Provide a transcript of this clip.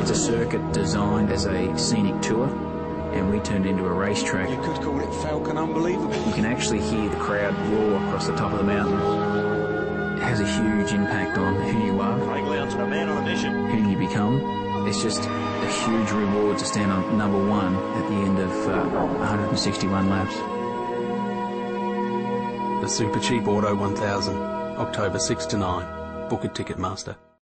It's a circuit designed as a scenic tour, and we turned into a racetrack. You could call it Falcon Unbelievable. You can actually hear the crowd roar across the top of the mountain. It has a huge impact on who you are, Craig Lowndes, a man on a mission, who you become. It's just a huge reward to stand on number one at the end of 161 laps. The Supercheap Auto 1000, October 6 to 9. Book at Ticketmaster.